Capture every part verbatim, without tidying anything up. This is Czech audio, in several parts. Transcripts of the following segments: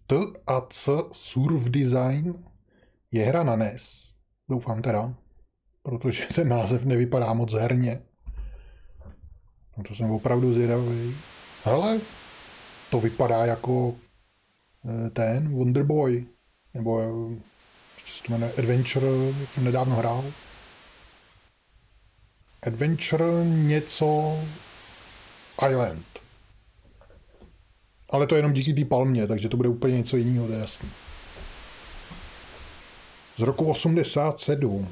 T a C Surf Design je hra na N E S. Doufám teda, protože ten název nevypadá moc herně. No to jsem opravdu zvědavý. Hele, to vypadá jako ten Wonder Boy, nebo ještě se to jmenuje Adventure, jak jsem nedávno hrál. Adventure něco Island. Ale to je jenom díky té palmě, takže to bude úplně něco jiného, to je jasný. Z roku osmdesát sedm.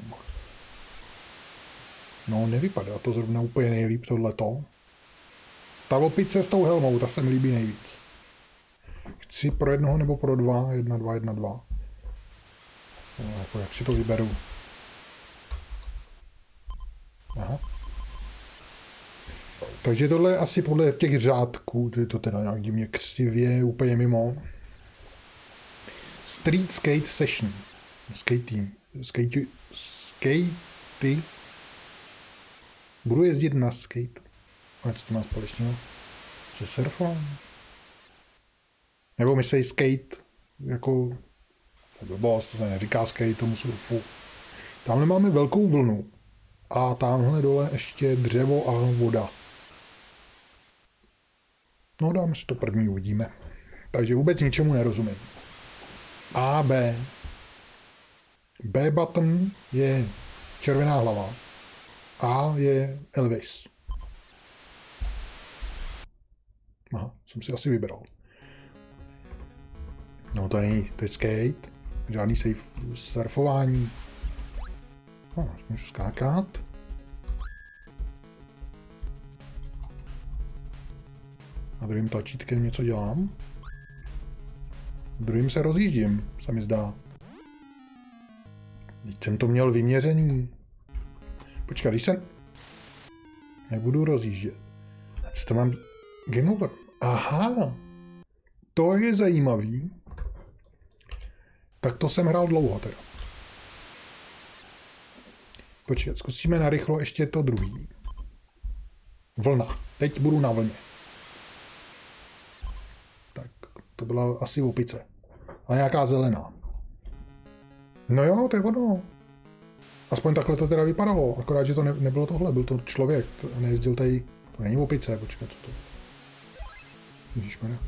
No, nevypadá to zrovna úplně nejlíp tohleto. Ta opice s tou helmou, ta se mi líbí nejvíc. Chci pro jednoho nebo pro dva, jedna, dva, jedna, dva. No, jako jak si to vyberu. Aha. Takže tohle je asi podle těch řádků, to je to teda nějak divně křivě, úplně mimo. Street Skate Session. Skating. Skate, skatey. Budu jezdit na skate. A co to má společného? Se surfování? Nebo myslej skate, jako, to je blbost, to se neříká skate tomu surfu. Tamhle máme velkou vlnu a tamhle dole ještě dřevo a voda. No dáme si to první, uvidíme. Takže vůbec ničemu nerozumím. A, B. B button je červená hlava. A je Elvis. Aha, jsem si asi vybral. No to není, to je skate. Žádný safe surfování. No, můžu skákat. A druhým tlačítkem něco dělám. Druhým se rozjíždím, se mi zdá. Teď jsem to měl vyměřený. Počkat, když se... Nebudu rozjíždět. Co to mám... Game over. Aha. To je zajímavý. Tak to jsem hrál dlouho teda. Počkat, zkusíme narychlo ještě to druhý. Vlna. Teď budu na vlně. Tak, to byla asi opice. A nějaká zelená. No jo, to je ono. Aspoň takhle to teda vypadalo. Akorát, že to ne, nebylo tohle. Byl to člověk. A nejezdil tady... To není opice, počkat, co to... Ježišmarja.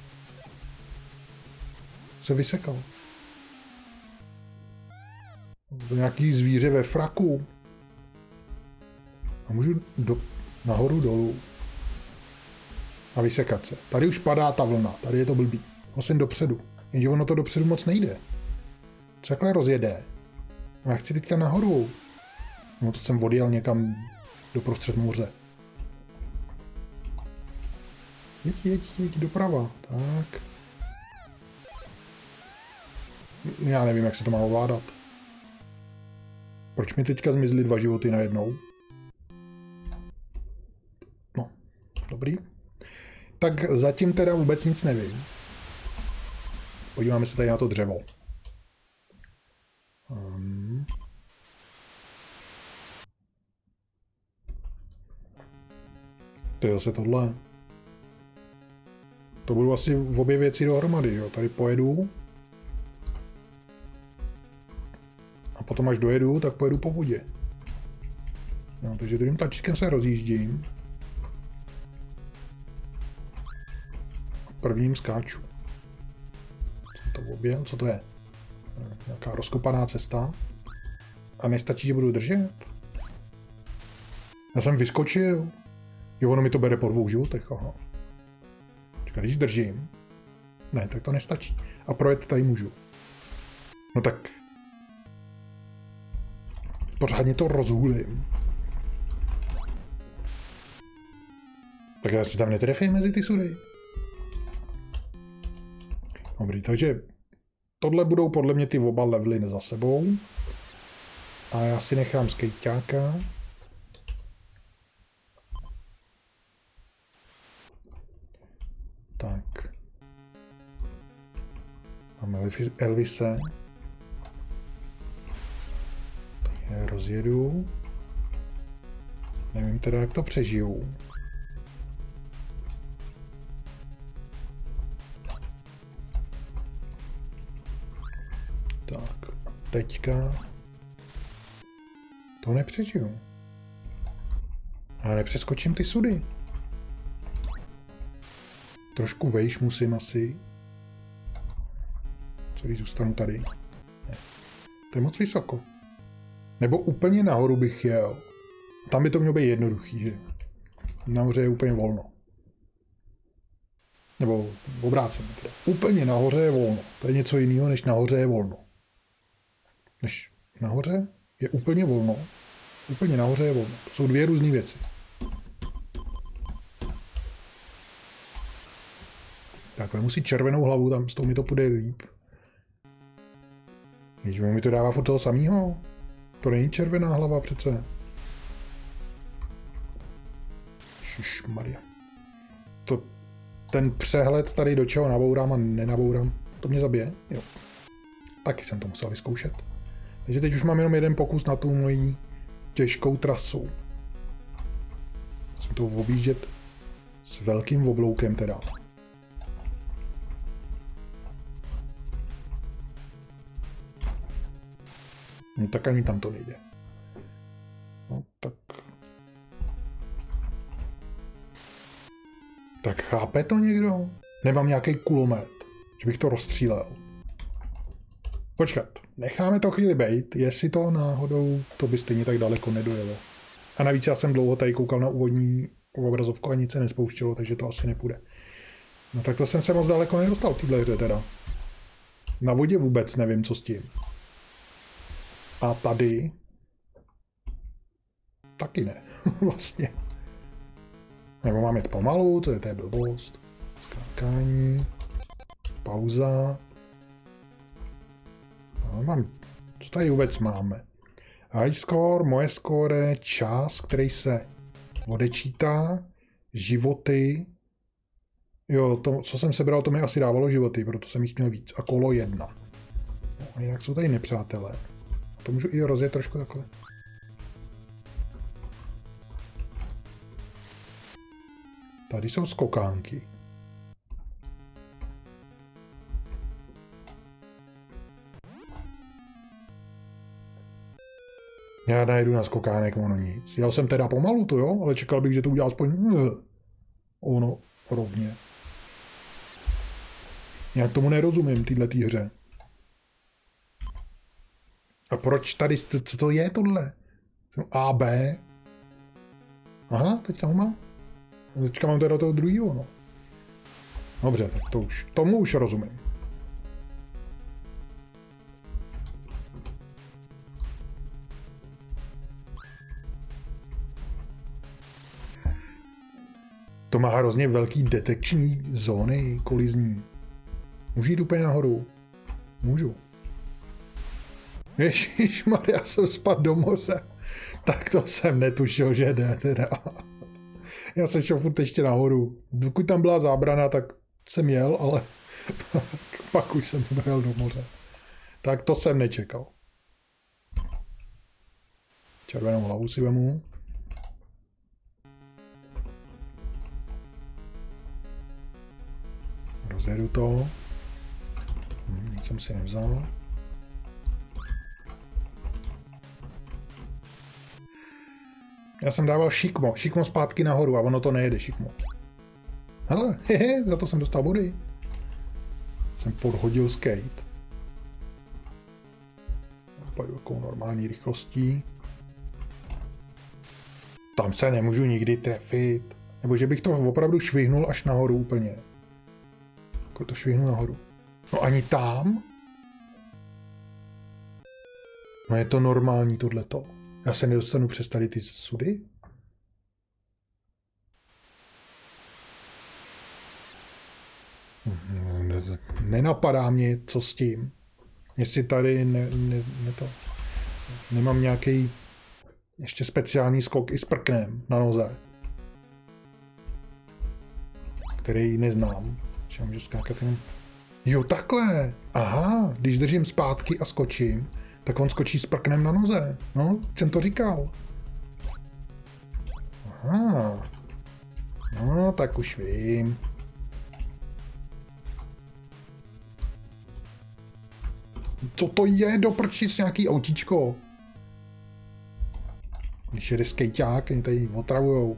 Se vysekal. To nějaký zvíře ve fraku. A můžu do, nahoru dolů. A vysekat se. Tady už padá ta vlna. Tady je to blbý. Musím dopředu. Jenže ono to dopředu moc nejde. Co takhle rozjede? A já chci teďka nahoru. No to jsem odjel někam do prostřed moře. Jeď, jeď, jeď doprava. Tak. Já nevím, jak se to má ovládat. Proč mi teďka zmizly dva životy najednou? No, dobrý. Tak zatím teda vůbec nic nevím. Podíváme se tady na to dřevo. Um. To je zase tohle. To budou asi v obě věci dohromady, jo. Tady pojedu. A potom až dojedu, tak pojedu po vodě. No, takže druhým tlačítkem se rozjíždím. Prvním skáču. Co to objel? Co to je? Nějaká rozkopaná cesta. A nestačí, že budu držet? Já jsem vyskočil. Jo, ono mi to bere po dvou životech, aha. Čekaj, když držím. Ne, tak to nestačí. A projet tady můžu. No tak... Pořádně to rozhulím. Tak já si tam netrefím mezi ty sudy. Dobrý, takže tohle budou podle mě ty oba levely za sebou. A já si nechám skejťáka. Tak. Máme Elvise. Je rozjedu. Nevím teda, jak to přežiju. teďka to nepřežiju. Já nepřeskočím ty sudy. Trošku vejš musím asi. Co když zůstanu tady? Ne. To je moc vysoko. Nebo úplně nahoru bych jel. Tam by to mělo být jednoduchý, že? Nahoře je úplně volno. Nebo obráceně teda. Úplně nahoře je volno. To je něco jiného, než nahoře je volno. Než nahoře je úplně volno. Úplně nahoře je volno. To jsou dvě různé věci. Tak, musí červenou hlavu, tam s tou mi to půjde líp. Když mi to dává furt toho samýho. To není červená hlava přece. Šišmarja. To, ten přehled tady, do čeho nabourám a nenabourám, to mě zabije? Jo. Taky jsem to musel vyzkoušet. Takže teď už mám jenom jeden pokus na tu moji těžkou trasu. Musím to objíždět s velkým obloukem teda. No tak ani tam to nejde. No tak... Tak chápe to někdo? Nemám nějaký kulomet, že bych to rozstřílel. Počkat, necháme to chvíli bejt, jestli to náhodou, to by stejně tak daleko nedojelo. A navíc já jsem dlouho tady koukal na úvodní obrazovku a nic se nespouštělo, takže to asi nepůjde. No tak to jsem se moc daleko nedostal v téhle hře teda. Na vodě vůbec nevím, co s tím. A tady taky ne, vlastně. Nebo mám jít pomalu, to je té blbost. Skákání. Pauza. No, mám, co tady vůbec máme? High score, moje score, čas, který se odečítá, životy. Jo, to, co jsem sebral, to mi asi dávalo životy, proto jsem jich měl víc. A kolo jedna. No, a jinak jsou tady nepřátelé. To můžu i rozjet trošku takhle. Tady jsou skokánky. Já najdu na skokánek, ono nic. Jel jsem teda pomalu, to jo, ale čekal bych, že to udělá aspoň ono rovně. Já tomu nerozumím, této hře. A proč tady, co to je tohle? A, B. Aha, teďka ho mám. Teďka mám teda toho druhýho, no. Dobře, tak to už, tomu už rozumím. To má hrozně velký detekční zóny kolizní. Můžu jít úplně nahoru? Můžu. Ježišmarja, já jsem spadl do moře. Tak to jsem netušil, že jde teda. Já jsem šel furt ještě nahoru. Dokud tam byla zábrana, tak jsem jel, ale pak už jsem jel do moře. Tak to jsem nečekal. Červenou hlavu si vemu. Rozjedu to. Hm, nic jsem si nevzal. Já jsem dával šikmo, šikmo zpátky nahoru a ono to nejede šikmo. Hele, hehe, za to jsem dostal body. Jsem podhodil skate. Pojdu takovou normální rychlostí. Tam se nemůžu nikdy trefit. Nebo že bych to opravdu švihnul až nahoru úplně. Jako to švihnu nahoru. No ani tam? No je to normální tohleto. Já se nedostanu přes tady ty sudy? Nenapadá mě, co s tím. Jestli tady ne, ne, ne to, nemám nějaký ještě speciální skok i s prknem na noze. Který neznám. Že můžu skákat jenom... Jo, takhle! Aha, když držím zpátky a skočím, tak on skočí s prknem na noze. No, jsem to říkal. Aha. No, tak už vím. Co to je do prčic nějaký autíčko? Když jede skejťák, oni tady otravujou.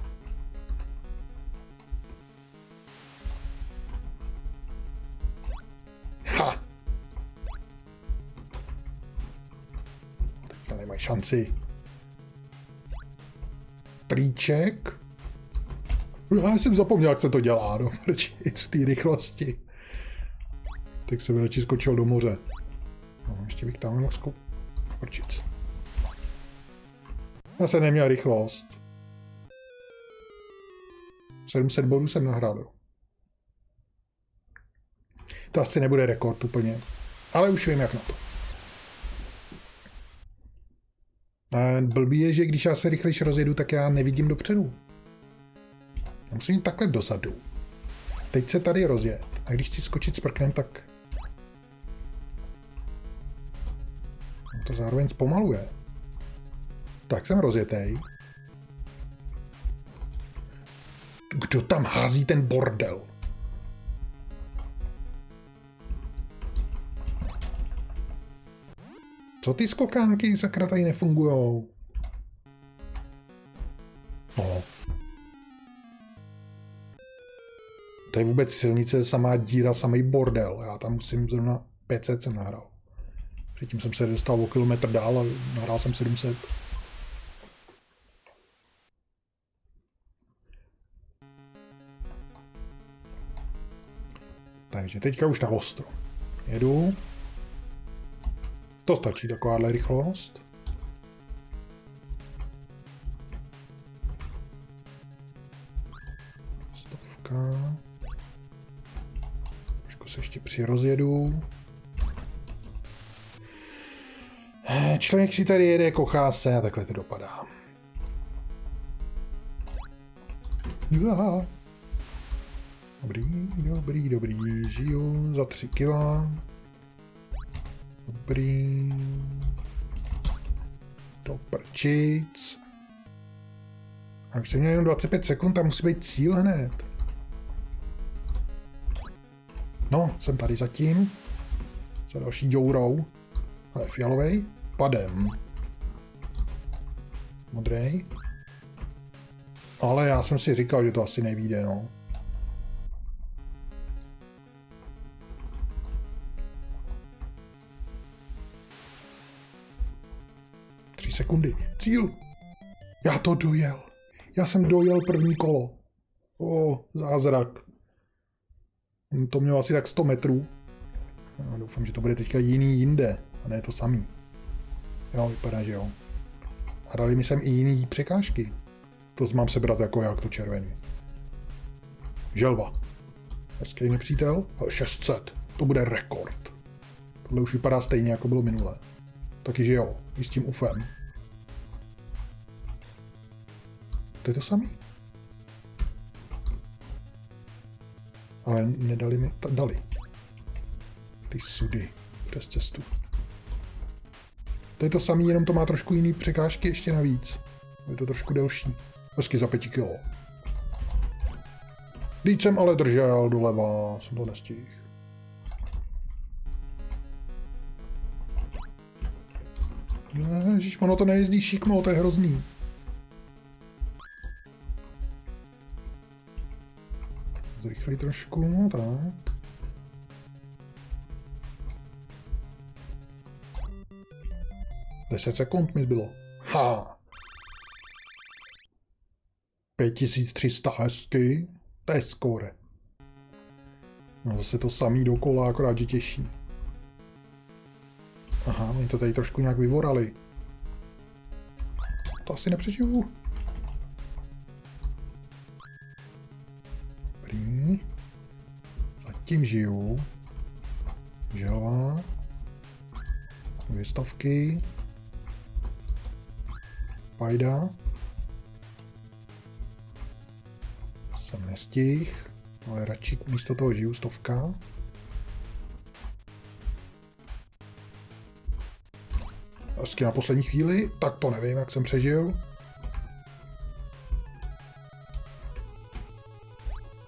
Ha! Teďka nemají šanci. Prýček. Já jsem zapomněl, jak se to dělá, no, prčic v té rychlosti. Tak jsem radši skočil do moře. No, ještě bych tam mohl skočit. Já jsem neměl rychlost. sedm set bodů jsem nahrál. To asi nebude rekord úplně. Ale už vím, jak na to. A blbý je, že když já se rychlejš rozjedu, tak já nevidím dopředu. Já musím jít takhle dozadu. Teď se tady rozjet. A když chci skočit s prknem, tak... to zároveň zpomaluje. Tak jsem rozjetej. Kdo tam hází ten bordel? Co ty skokánky sakra tady nefungujou? No. To je vůbec silnice, samá díra, samý bordel. Já tam musím zrovna pět set jsem nahrál. Předtím jsem se dostal o kilometr dál a nahrál jsem sedm set. Takže teďka už na ostro. Jedu. To stačí, takováhle rychlost. Stovka. Trošku se ještě přirozjedu. Člověk si tady jede, kochá se a takhle to dopadá. Dobrý, dobrý, dobrý. Žiju za tři kila. Dobrý. Do prčic. A už jsem měl jenom dvacet pět sekund, tam musí být cíl hned. No, jsem tady zatím. Za další děurou. Ale fialovej. Padem. Modrej. Ale já jsem si říkal, že to asi nevyjde, no. Tři sekundy. Cíl! Já to dojel. Já jsem dojel první kolo. O, zázrak. To mělo asi tak sto metrů. Já doufám, že to bude teďka jiný jinde. A ne to samý. Jo, vypadá, že jo. A dali mi sem i jiný překážky. To mám sebrat jako jak to červený. Želva. Hezký nepřítel. šest set. To bude rekord. Tohle už vypadá stejně, jako bylo minulé. Taky, že jo. I s tím ufem. To je to samý. Ale nedali mi... Dali. Ty sudy. Přes cestu. To je to samý, jenom to má trošku jiný překážky ještě navíc. Je to trošku delší. Hezky za pěti kilo. Teď jsem ale držel doleva, jsem to nestihl. Ježiš, ono to nejezdí šikmo, to je hrozný. Zrychlej trošku, tak. deset sekund mi zbylo. Ha! pět tisíc tři sta hezky. To je skóre. No zase to samý dokola, akorát že těžší. Aha, oni to tady trošku nějak vyvorali. To asi nepřežiju. Dobrý. Zatím žiju. Želva. Dvě stovky. Pajda. Jsem nestih, ale radši místo toho žiju stovka. Hezky na poslední chvíli, tak to nevím, jak jsem přežil.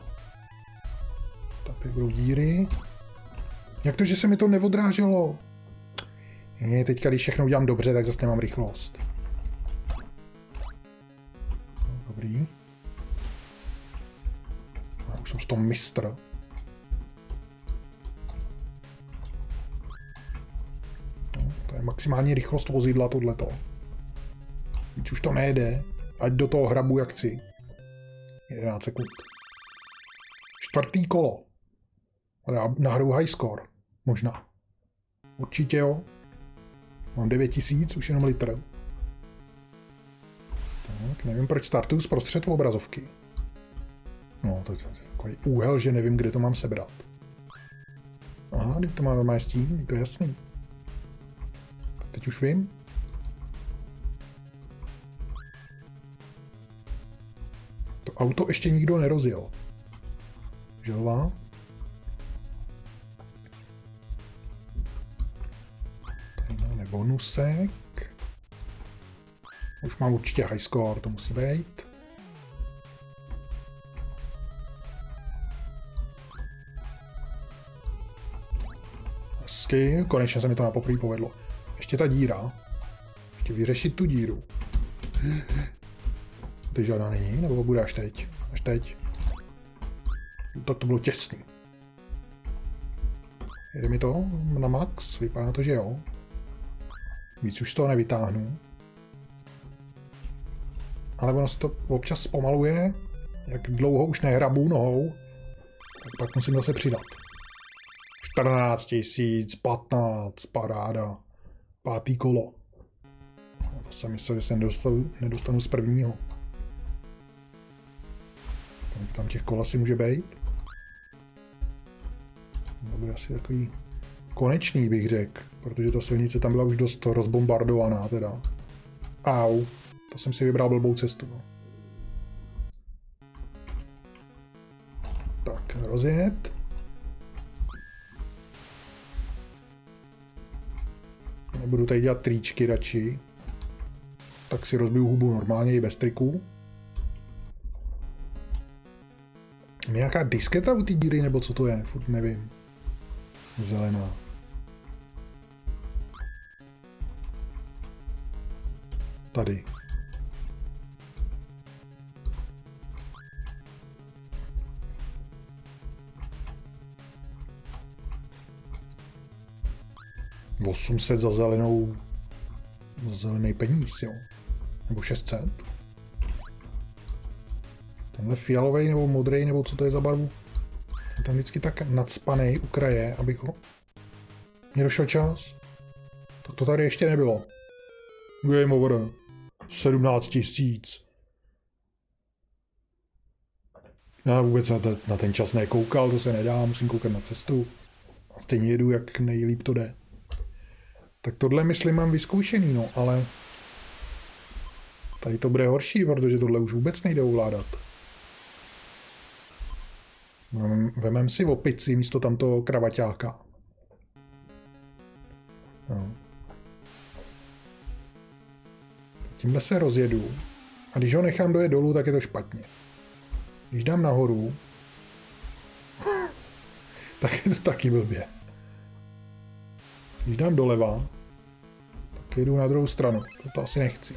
Tak teď budou díry. Jak to, že se mi to neodráželo? Je, teďka, když všechno udělám dobře, tak zase nemám rychlost. Dobrý. Já už jsem z toho mistr. No, to je maximální rychlost vozidla tohleto. Víc už to nejde. Ať do toho hrabu jak chci. jedenáct sekund. Čtvrtý kolo. Ale já nahraju high score. Možná. Určitě jo. Mám devět tisíc, už jenom litr. Tak, nevím, proč startuju zprostřed obrazovky. No, to je takový úhel, že nevím, kde to mám sebrat. Aha, teď to má normální stín, to je jasný. Tak teď už vím. To auto ještě nikdo nerozjel. Želva. Tady máme bonusek. Už mám určitě high score, to musí být. Hezky, konečně se mi to na poprvé povedlo. Ještě ta díra. Ještě vyřešit tu díru. Teď žádná není, nebo bude až teď? Až teď. Tak to bylo těsný. Jede mi to na max? Vypadá to, že jo. Víc už toho nevytáhnu. Ale ono se to občas zpomaluje. Jak dlouho už nehrabu nohou, tak pak musím zase přidat. čtrnáct tisíc, patnáct, paráda. Pátý kolo. No, to jsem myslel, že se nedostanu, nedostanu z prvního. Tam těch kol asi může být. To bude asi takový konečný, bych řekl, protože ta silnice tam byla už dost rozbombardovaná teda. Au, to jsem si vybral blbou cestu. No. Tak, rozjet. Nebudu tady dělat tričky radši. Tak si rozbiju hubu normálně i bez triků. Nějaká disketa u té díry, nebo co to je? Furt nevím. Zelená. Tady. osm set za zelenou... za zelený peníz, jo. Nebo šest set. Tenhle fialový nebo modrý, nebo co to je za barvu. Je tam vždycky tak nadspanej u kraje, abych ho... Mně došel čas. To, to tady ještě nebylo. Game over. sedmnáct tisíc. Já vůbec na, te, na ten čas nekoukal, to se nedá, musím koukat na cestu. A stejně jedu, jak nejlíp to jde. Tak tohle, myslím, mám vyzkoušený, no, ale... Tady to bude horší, protože tohle už vůbec nejde ovládat. Vemem si opici místo tamto kravaťáka. No. Tímhle se rozjedu. A když ho nechám dojet dolů, tak je to špatně. Když dám nahoru, tak je to taky blbě. Když dám doleva, tak jedu na druhou stranu. To asi nechci.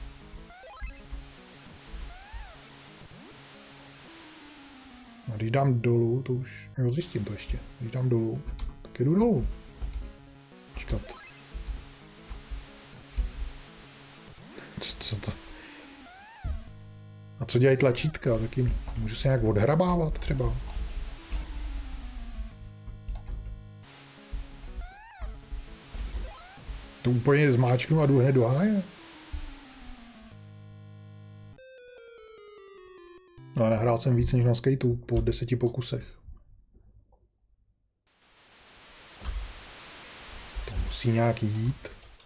A když dám dolů, to už... Jo, zjistím to ještě. Když dám dolů, tak jedu dolů. Počkat. Co, co to? A co dělají tlačítka? Taky můžu se nějak odhrabávat třeba. To úplně zmáčknu a jdu hned do háje. No a nahrál jsem víc než na skateu po deseti pokusech. To musí nějak jít.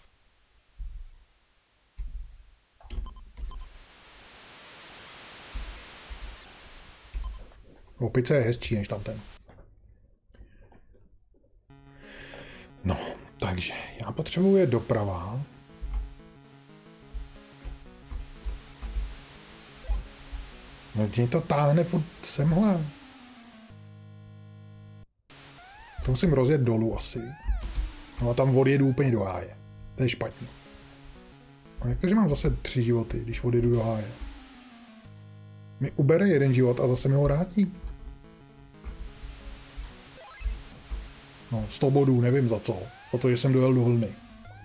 Opice je hezčí než tamten. No, takže já potřebuji jet doprava. No, mě to táhne furt semhle. To musím rozjet dolů asi. No a tam odjedu úplně do háje. To je špatně. A jak to, že mám zase tři životy, když odjedu do háje? Mi ubere jeden život a zase mi ho vrátí. No, sto bodů, nevím za co. Za to, že jsem dojel do vlny.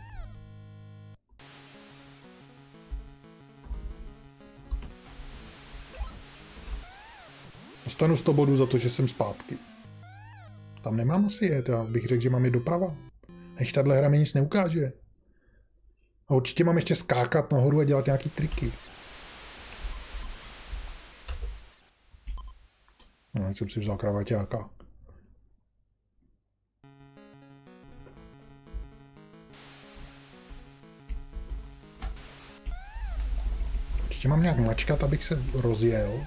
Dostanu sto bodů za to, že jsem zpátky. Tam nemám asi jet, já bych řekl, že mám je doprava. Než tahle hra mi nic neukáže. A určitě mám ještě skákat nahoru a dělat nějaký triky. No, teď jsem si vzal kravaťáka. Ještě mám nějak mačkat, abych se rozjel.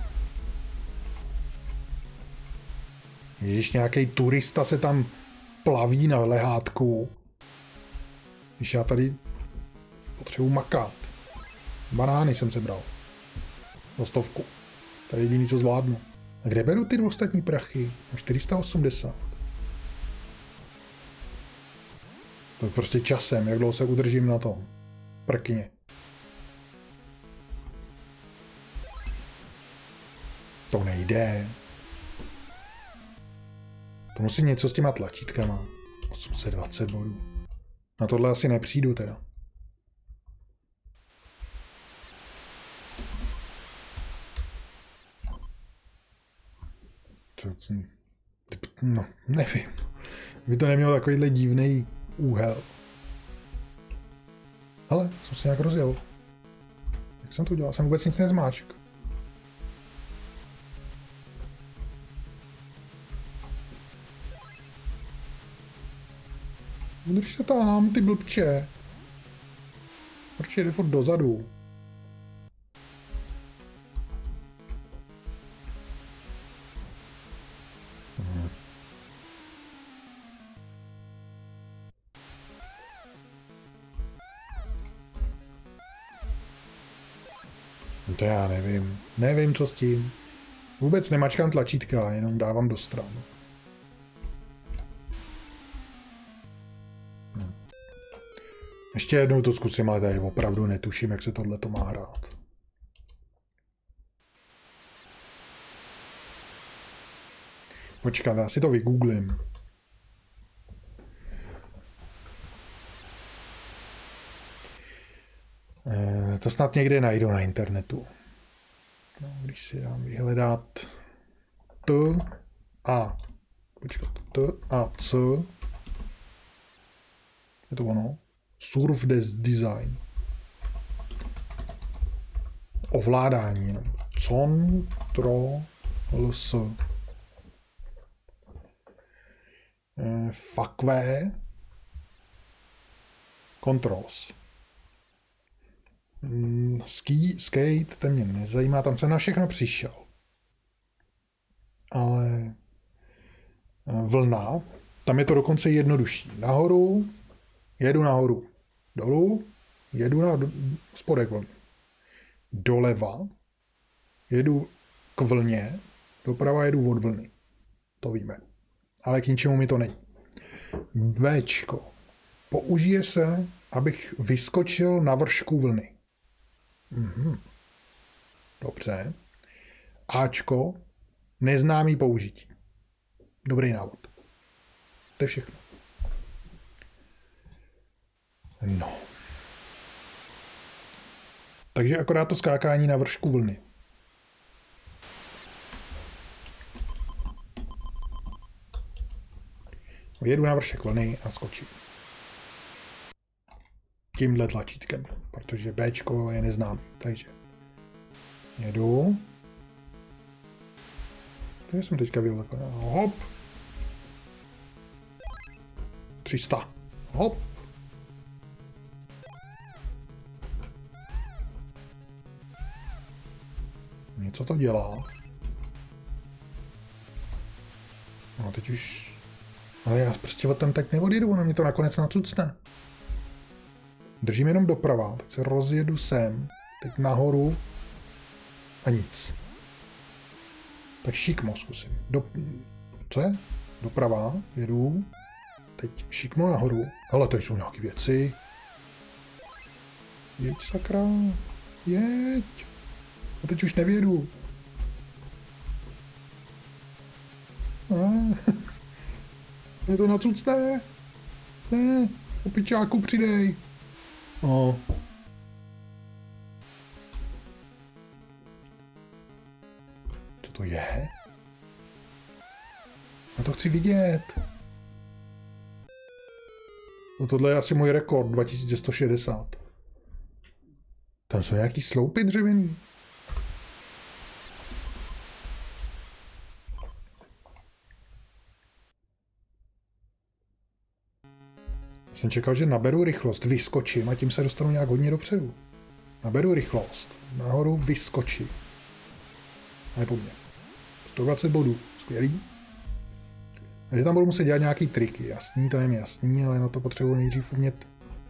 Když nějaký turista se tam plaví na lehátku. Když já tady potřebuji makat. Banány jsem sebral. Za stovku. To je jediný, co zvládnu. A kde beru ty ostatní prachy? čtyři sta osmdesát. To je prostě časem, jak dlouho se udržím na tom. Prkně. To nejde. To musí něco s těma tlačítkama. osm set dvacet bodů. Na tohle asi nepřijdu teda. No, nevím. By to nemělo takovýhle divný úhel. Ale jsem se nějak rozjel. Jak jsem to udělal? Jsem vůbec nic nezmáčk. Udrž se tam, ty blbče. Proč jde furt dozadu? Hmm. To já nevím. Nevím, co s tím. Vůbec nemačkám tlačítka, jenom dávám do stran. Ještě jednou to zkusím, ale tady opravdu netuším, jak se tohle to má hrát. Počkat, já si to vygooglím. E, to snad někde najdu na internetu. No, když si dám vyhledat T a počkat, T a C. Je to ono? Surf design. Ovládání. No. Control S. E, Fakvé. Controls. Mm, ski, skate, ten mě nezajímá, tam jsem na všechno přišel. Ale vlna, tam je to dokonce jednodušší. Nahoru, jedu nahoru. Dolů, jedu na spodek vlny. Doleva, jedu k vlně, doprava jedu od vlny. To víme. Ale k ničemu mi to není. Bčko. Použije se, abych vyskočil na vršku vlny. Mhm. Dobře. Ačko. Neznámý použití. Dobrý návod. To je všechno. No. Takže akorát to skákání na vršku vlny. Jedu na vršek vlny a skočím. Tímhle tlačítkem, protože Bčko je neznám, takže jedu. Kde jsem teďka byl takhle? Hop. tři sta. Hop. Něco to dělá. No teď už... Ale já prostě o tom tak neodjedu, ono mě to nakonec nacucne. Držím jenom doprava, teď se rozjedu sem, teď nahoru a nic. Tak šikmo zkusím. Do... Co je? Doprava, jedu, teď šikmo nahoru. Hele, tady jsou nějaké věci. Jeď, sakra. Jeď. A teď už nevědu. Ne. Je to nacucné. Ne. Opičáku přidej. No. Co to je? Já to chci vidět. No tohle je asi můj rekord, dva tisíce sto šedesát. Tam jsou nějaký sloupy dřevěný. Já jsem čekal, že naberu rychlost, vyskočím a tím se dostanu nějak hodně dopředu. Naberu rychlost, nahoru vyskočím. A je po mně. sto dvacet bodů, skvělý. Takže tam budu muset dělat nějaký triky, jasný, to je mi jasný, ale na to potřebuji nejdřív umět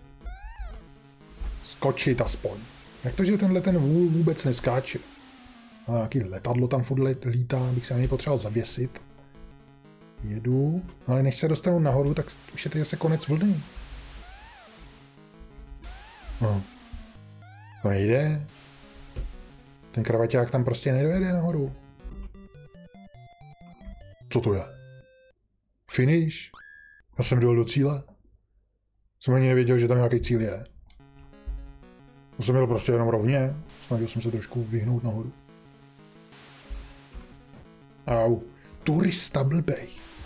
skočit aspoň. Jak to, že tenhle ten vůl vůbec neskáče? A nějaký letadlo tam furt lítá, abych se na něj potřeboval zavěsit. Jedu, ale než se dostanu nahoru, tak už je to zase konec vlny. No. To nejde. Ten kravaťák tam prostě nedojede nahoru. Co to je? Finish? Já jsem dojel do cíle. Jsem ani nevěděl, že tam nějaký cíl je. To jsem měl prostě jenom rovně. Snažil jsem se trošku vyhnout nahoru. Au. Turista blbej.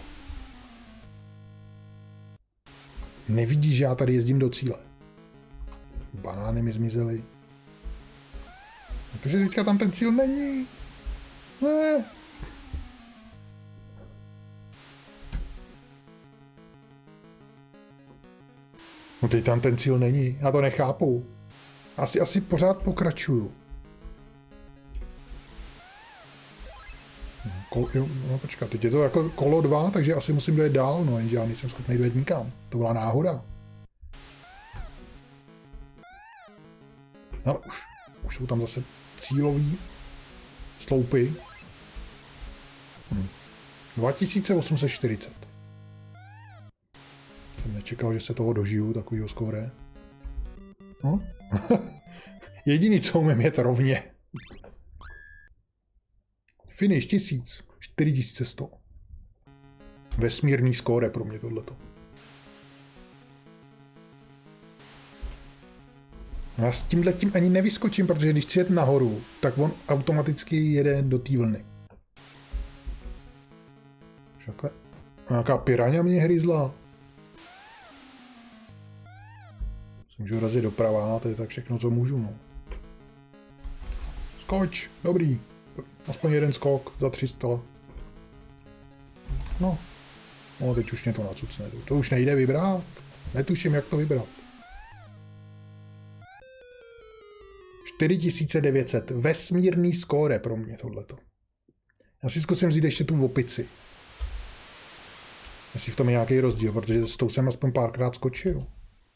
Nevidí, že já tady jezdím do cíle. Banány mi zmizely. Protože teďka tam ten cíl není. Ne. No teď tam ten cíl není. Já to nechápu. Asi, asi pořád pokračuju. Kol, jo, no počkat, teď je to jako kolo dva, takže asi musím dojet dál, no jenže já nejsem schopný dojet nikam. To byla náhoda. No už, už jsou tam zase cílový sloupy. Hm. dva tisíce osm set čtyřicet. Jsem nečekal, že se toho dožiju, takovýho skóre. No. Jediný, co umím, je to rovně. Finish tisíc, čtyři tisíce sto. Vesmírný skóre pro mě tohleto. Já s tímhletím ani nevyskočím, protože když chci jet nahoru, tak on automaticky jede do té vlny. Všakle. Nějaká piraňa mě hryzla. Můžu razit doprava, to je tak všechno, co můžu, no. Skoč, dobrý. Aspoň jeden skok za tři sta. No. No, teď už mě to nacucne. To už nejde vybrat. Netuším, jak to vybrat. čtyři tisíce devět set. Vesmírný skóre pro mě tohleto. Já si zkusím vzít ještě tu opici. Jestli v tom je nějaký rozdíl, protože s tou jsem aspoň párkrát skočil.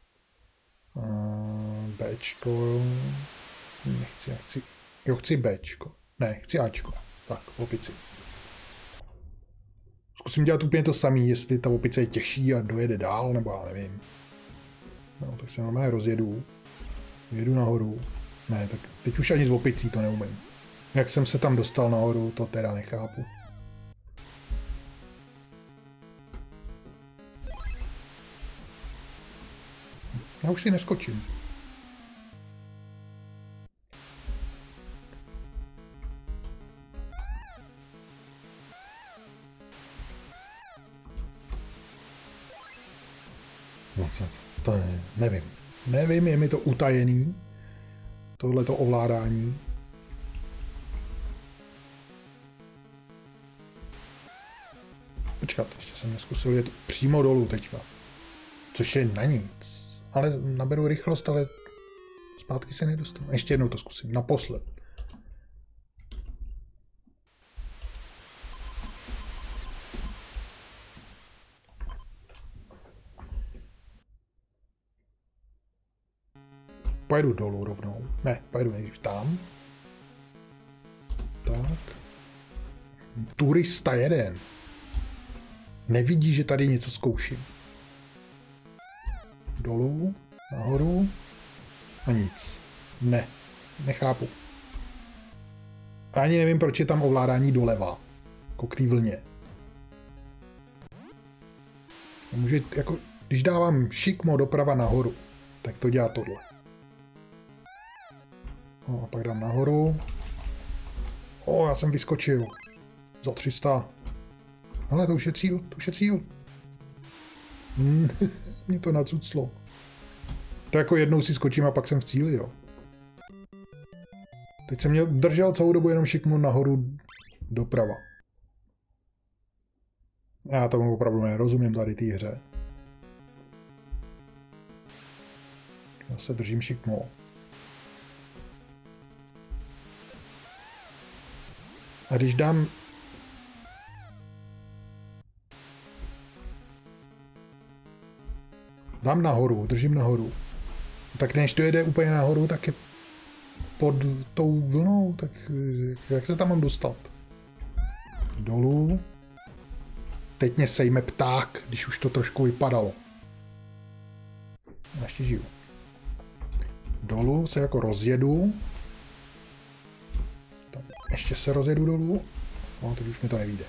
Bčko. Nechci, chci. Jo, chci Bčko. Ne, chci Ačko. Tak, opici. Zkusím dělat úplně to samé, jestli ta opice je těžší a dojede dál, nebo já nevím. No, tak se normálně rozjedu. Jedu nahoru. Ne, tak teď už ani z opicí to neumím. Jak jsem se tam dostal nahoru, to teda nechápu. Já už si neskočím. No, to, to je, nevím. Nevím, je mi to utajený. Tohleto ovládání. Počkat, ještě jsem neskusil jet přímo dolů teďka. Což je na nic. Ale naberu rychlost, ale zpátky se nedostanu. Ještě jednou to zkusím, naposled. Pojedu dolů rovnou. Ne, pojedu nejdřív tam. Tak. Turista jeden. Nevidí, že tady něco zkouším. Dolů, nahoru. A nic. Ne. Nechápu. Ani nevím, proč je tam ovládání doleva. Jako k té vlně. Může, jako, když dávám šikmo doprava nahoru, tak to dělá tohle. No a pak dám nahoru. O, já jsem vyskočil. Za tři sta. Hele, to už je cíl, to už je cíl. Hmm, mě to nacuclo. To jako jednou si skočím a pak jsem v cíli, jo. Teď jsem měl, držel celou dobu jenom šikmu nahoru doprava. Já tomu opravdu nerozumím tady té hře. Já se držím šikmo. A když dám... Dám nahoru, držím nahoru. Tak než to jede úplně nahoru, tak je pod tou vlnou, tak jak se tam mám dostat? Dolů. Teď mě sejme pták, když už to trošku vypadalo. Já ještě žiju. Dolů se jako rozjedu. Tak ještě se rozjedu dolů. No, teď už mi to nevíde.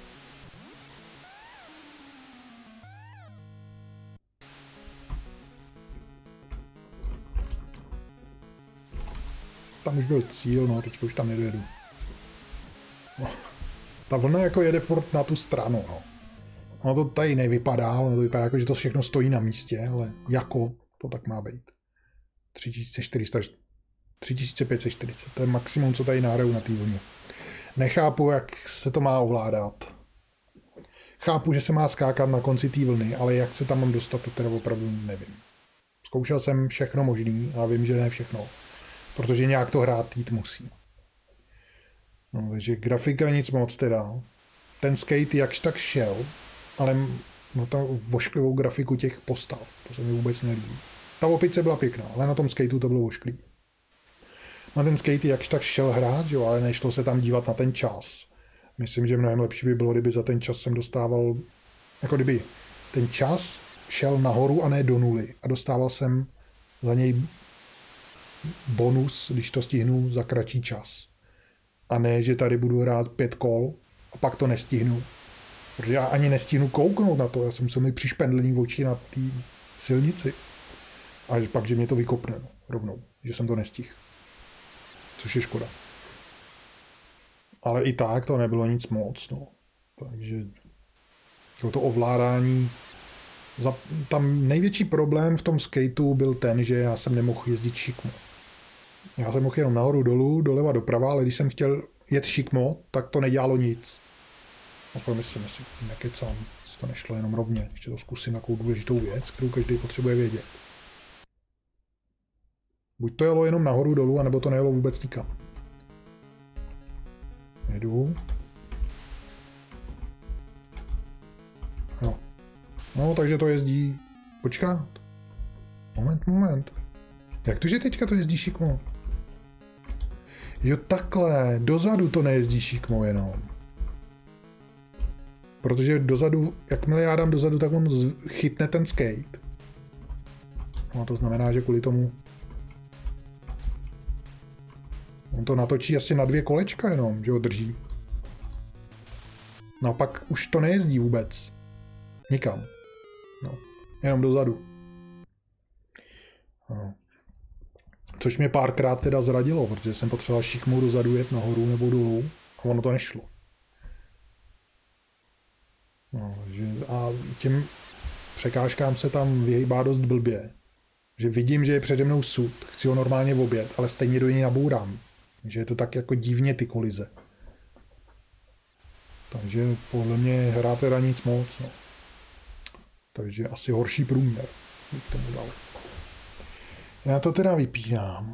Tam už byl cíl, no, teď už tam nedojedu. No. Ta vlna jako jede furt na tu stranu, no. Ono to tady nevypadá, ono to vypadá jako, že to všechno stojí na místě, ale jako to tak má být. tři tisíce čtyři sta, tři tisíce pět set čtyřicet, to je maximum, co tady nahraju na té vlně. Nechápu, jak se to má ovládat. Chápu, že se má skákat na konci té vlny, ale jak se tam mám dostat, to teda opravdu nevím. Zkoušel jsem všechno možný a vím, že ne všechno. Protože nějak to hrát jít musí. No, takže grafika nic moc teda. Ten skate jakž tak šel, ale na tam vošklivou grafiku těch postav. To se mi vůbec nelíbí. Ta opice byla pěkná, ale na tom skateu to bylo vošklivý. Na ten skate jakž tak šel hrát, jo, ale nešlo se tam dívat na ten čas. Myslím, že mnohem lepší by bylo, kdyby za ten čas jsem dostával, jako kdyby ten čas šel nahoru a ne do nuly. A dostával jsem za něj bonus, když to stihnu za kratší čas. A ne, že tady budu hrát pět kol a pak to nestihnu. Protože já ani nestihnu kouknout na to. Já jsem musel mít přišpendlený oči na té silnici. A pak, že mě to vykopne no, rovnou. Že jsem to nestihl. Což je škoda. Ale i tak to nebylo nic moc. No. Takže to ovládání. Za, tam největší problém v tom skateu byl ten, že já jsem nemohl jezdit šikmo. Já jsem mohl jenom nahoru dolů, doleva doprava, ale když jsem chtěl jet šikmo, tak to nedělalo nic. Aspoň myslím, jestli nekecám, jestli to nešlo jenom rovně. Ještě to zkusím takovou důležitou věc, kterou každý potřebuje vědět. Buď to jelo jenom nahoru dolů, anebo to nejelo vůbec nikam. Jedu. Jo. No, takže to jezdí... Počkat. Moment, moment. Jak to, že teďka to jezdí šikmo? Jo, takhle. Dozadu to nejezdí šikmo jenom. Protože dozadu, jakmile já dám dozadu, tak on chytne ten skate. No, to znamená, že kvůli tomu... On to natočí asi na dvě kolečka jenom, že ho drží. No a pak už to nejezdí vůbec. Nikam. No, jenom dozadu. No. Což mě párkrát teda zradilo, protože jsem potřeboval šikmou dozadu jet nahoru nebo dolů a ono to nešlo. No, že, a těm překážkám se tam vyhýbá dost blbě. Že vidím, že je přede mnou sud, chci ho normálně objet, ale stejně do něj nabourám. Že je to tak jako divně ty kolize. Takže podle mě hrá teda nic moc. No. Takže asi horší průměr bych tomu dal. Já to teda vypínám.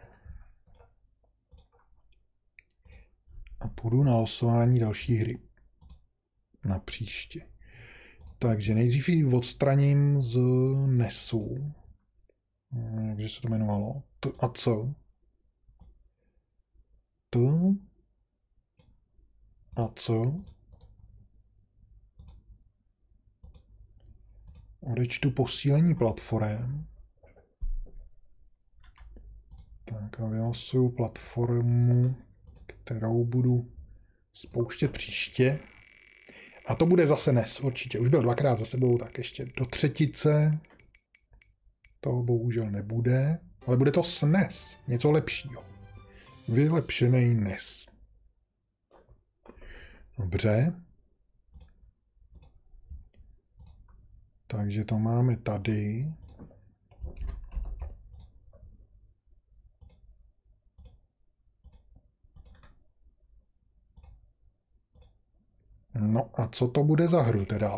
A půjdu na losování další hry. Na příště. Takže nejdřív ji odstraním z Nesu. Jakže se to jmenovalo? T a co? T a co? Odečtu posílení platform. Tak a vylosuju platformu, kterou budu spouštět příště. A to bude zase N E S, určitě. Už byl dvakrát za sebou, tak ještě do třetice. To bohužel nebude, ale bude to S N E S, něco lepšího. Vylepšený N E S. Dobře. Takže to máme tady. No a co to bude za hru teda?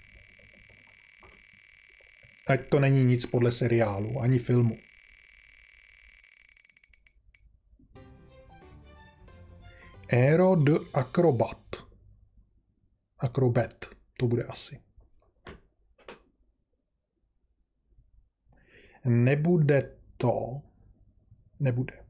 Ať to není nic podle seriálu, ani filmu. Aero the Acrobat. Acrobat, to bude asi. Nebude to. Nebude.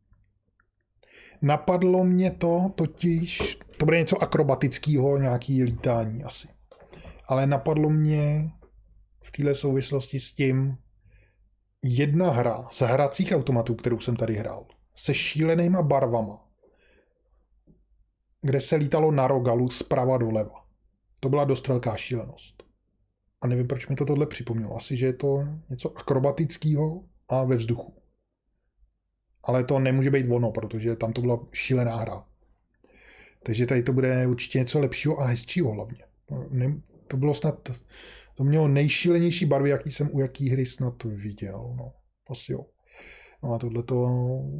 Napadlo mě to totiž, to bude něco akrobatického, nějaký lítání asi. Ale napadlo mě v téhle souvislosti s tím jedna hra z hracích automatů, kterou jsem tady hrál, se šílenýma barvama, kde se lítalo na rogalu zprava doleva. To byla dost velká šílenost. A nevím, proč mi to tohle připomnělo. Asi, že je to něco akrobatického a ve vzduchu. Ale to nemůže být ono, protože tam to byla šílená hra. Takže tady to bude určitě něco lepšího a hezčího hlavně. To bylo snad, to mělo nejšílenější barvy, jaký jsem u jaký hry snad viděl. No, asi jo. No a tohle to,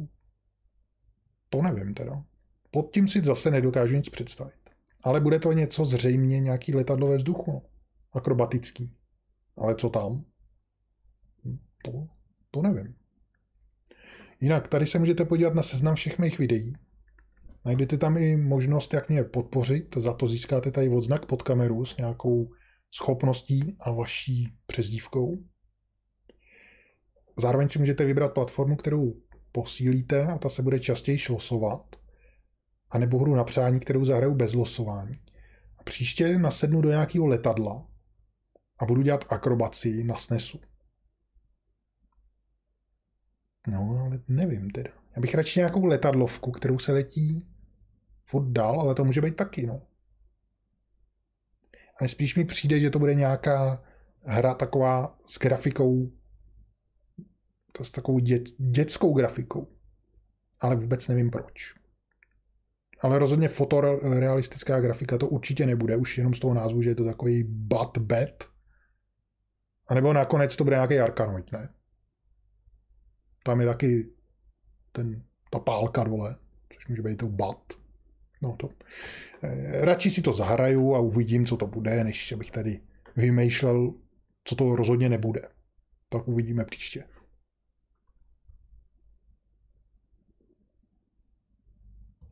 to nevím teda. Pod tím si zase nedokážu nic představit. Ale bude to něco zřejmě nějaký letadlo ve vzduchu. No. Akrobatický. Ale co tam? To, to nevím. Jinak, tady se můžete podívat na seznam všech mých videí. Najdete tam i možnost, jak mě podpořit. Za to získáte tady odznak pod kameru s nějakou schopností a vaší přezdívkou. Zároveň si můžete vybrat platformu, kterou posílíte a ta se bude častěji losovat. A nebo hru na přání, kterou zahraju bez losování. A příště nasednu do nějakého letadla a budu dělat akrobaci na snesu. No, ale nevím teda. Já bych radši nějakou letadlovku, kterou se letí furt dál, ale to může být taky, no. A spíš mi přijde, že to bude nějaká hra taková s grafikou, to s takovou dět, dětskou grafikou. Ale vůbec nevím proč. Ale rozhodně fotorealistická grafika to určitě nebude, už jenom z toho názvu, že je to takový bat bet. A nebo nakonec to bude nějaký Arkanoid, ne? Tam je taky ten, ta pálka dole, což může být to bat. No to. Eh, radši si to zahraju a uvidím, co to bude, než abych tady vymýšlel, co to rozhodně nebude. Tak uvidíme příště.